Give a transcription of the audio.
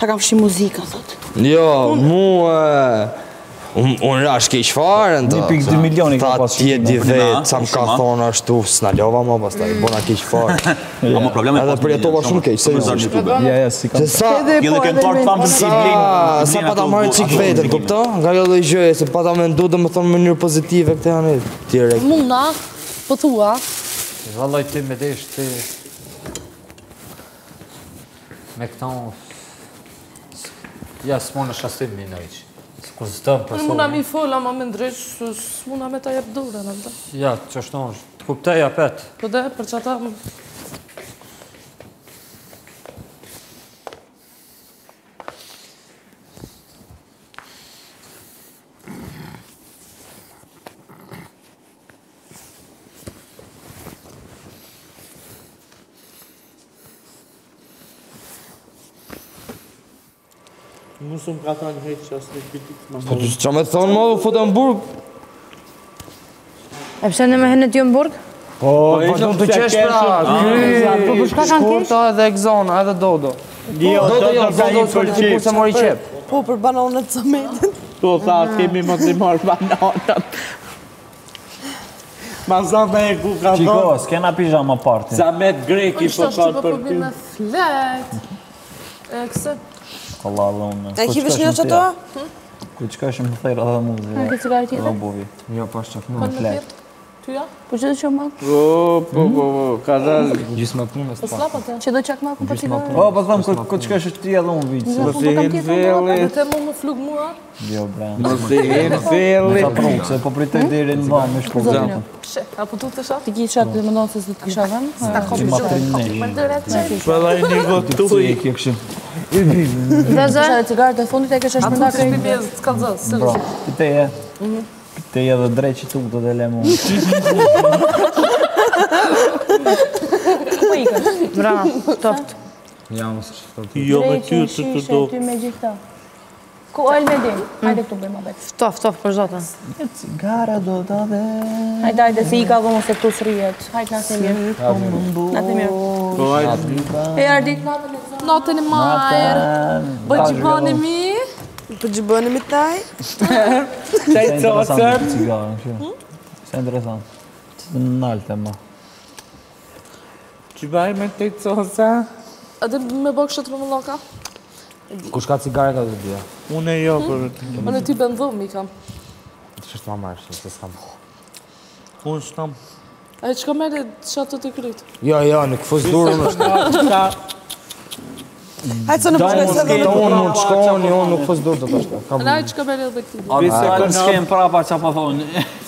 Qa ka fshi muzika, thot. Jo, mu... Unë rash keq fare, në të. 1.2 milioni ka pas shqipime. Ta tje di vetë, sa më ka thonë ashtu, s'na lova ma pas ta, i bona keq fare. Edhe përjetova shumë keq, seriosisht. Ja, si ka. Sa pa ta marrë qik vetën, kupto? Nga jo dhe i gjëje, se pa ta mendu dhe më thonë në mënyrë pozitive këte janë tjere. Muna, po thua. Vallaj ti me desh ti... Me këta... Ja, s'mon është astim një nëjqë. Kur s'tëm për Unë muna mi fola ma me ndreq, s'muna me ta jep dure në të. Ja, që është në është. Kuptej apet. Po dhe, për që ata... Musë më ka thonë heqë që asë në kritikë më Po të që me thonë ma u fotë në burg? E pëse në me henë t'ju në burg? Po, vazhdo të qesh pra, Po për shka kanë kesh? Shkurta edhe Egzona, edhe Dodo. Dodo ka i përqip. Se mori qep. Po, për banonët të metin. Po, tha, kemi më të marrë bananat. Ma zame e ku ka Qiko, thonë. s'kena pijama party. Zamet greki po Ishtë kanë është për që ty. me flet. E këse... Allah, unë. E ki vish një që to? Ku qka shumë të thejrë edhe muzë. Në këtë cigare tjetër? Bovi. Jo, pas qak Për në tjetë? Tyja? Po që do që makë? Po, ka rrë. Gjysë më punës Po s'la pa të? Që do qak makë për cigare? O, po thëmë, ku qka është ti edhe unë vijtë. Mos i hinë velli. Në të mu më flug mua? Jo, bre. Mos i hinë velli. Sa prungë, se po pritoj deri në vanë me shpozatën. Pshe, apo tu të shatë? Ti ki qatë dhe më ndonë se s'do të kisha vënë? Që ma trinej. Më ndërë të qenë. Pëlla i një gotuj. Kjo këshim. Dhe zë? Cigarët e fundit e kështë është më Atë nda të shpi bjezë, s'ka zësë, së Bro, piteje. Piteje dhe dreqit u të dhe lemu. Ku ikën? Brana, toft. Ja, mos është të Jo me ty të të do. Ty me gjitha. Ku ojnë me din? Hajde këtu bëjmë abet. Tof, për zotën. Cigara do të dhe. Hajde, si i ka dhomë se këtu s'rijet. Hajde, natë e mirë. Natë e mirë. Po ajtë. E ardit. Natën e majrë. Bëj gjibani mi. Për gjibëni mi taj? Se interesant cigara, se interesant. Se nalte ma. Që baj me të cosa? Edhe me bëk shëtërë më loka? Kush ka cigare ka të dhja? Unë e jo për të. Unë e ty bëndhëm i kam. Të shështë ma marrë, se s'kam. Unë shtam. A e që ka meri shatë të krytë? Jo, në këfës durën është. Hajtë së në përshkës edhe Unë mund shkoni, unë në këfës durë të të është. Në a e që ka meri edhe këti? A në s'kem prapa që pa thonë.